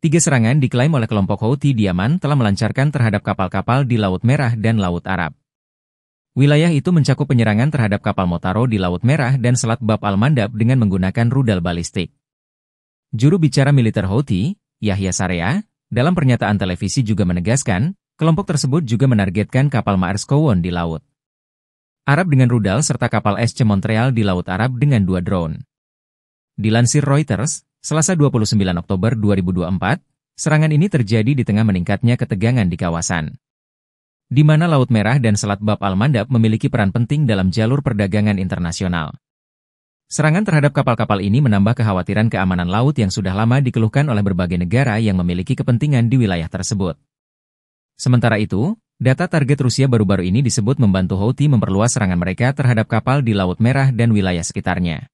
Tiga serangan diklaim oleh kelompok Houthi di Yaman telah melancarkan terhadap kapal-kapal di Laut Merah dan Laut Arab. Wilayah itu mencakup penyerangan terhadap kapal Motaro di Laut Merah dan Selat Bab al-Mandab dengan menggunakan rudal balistik. Juru bicara militer Houthi, Yahya Sarea, dalam pernyataan televisi juga menegaskan, kelompok tersebut juga menargetkan kapal Ma'arz Kowon di laut Arab dengan rudal serta kapal SC Montreal di Laut Arab dengan 2 drone. Dilansir Reuters, Selasa 29 Oktober 2024, serangan ini terjadi di tengah meningkatnya ketegangan di kawasan, di mana Laut Merah dan Selat Bab al-Mandab memiliki peran penting dalam jalur perdagangan internasional. Serangan terhadap kapal-kapal ini menambah kekhawatiran keamanan laut yang sudah lama dikeluhkan oleh berbagai negara yang memiliki kepentingan di wilayah tersebut. Sementara itu, data target Rusia baru-baru ini disebut membantu Houthi memperluas serangan mereka terhadap kapal di Laut Merah dan wilayah sekitarnya.